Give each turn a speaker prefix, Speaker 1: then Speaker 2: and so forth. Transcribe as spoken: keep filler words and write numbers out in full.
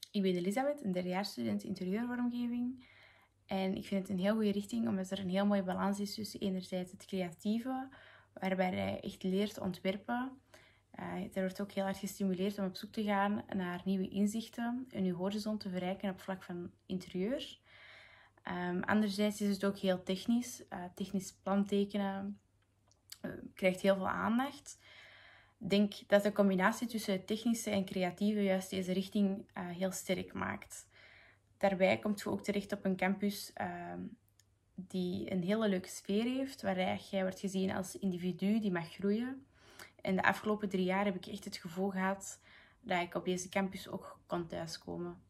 Speaker 1: Ik ben Elisabeth, een derdejaarsstudent interieurvormgeving. En ik vind het een heel goede richting, omdat er een heel mooie balans is tussen enerzijds het creatieve, waarbij je echt leert ontwerpen. Uh, er wordt ook heel hard gestimuleerd om op zoek te gaan naar nieuwe inzichten en je horizon te verrijken op vlak van interieur. Um, anderzijds is het ook heel technisch. Uh, technisch plantekenen uh, krijgt heel veel aandacht. Ik denk dat de combinatie tussen het technische en creatieve juist deze richting uh, heel sterk maakt. Daarbij komt je ook terecht op een campus uh, die een hele leuke sfeer heeft, waar jij wordt gezien als individu die mag groeien. En de afgelopen drie jaar heb ik echt het gevoel gehad dat ik op deze campus ook kon thuiskomen.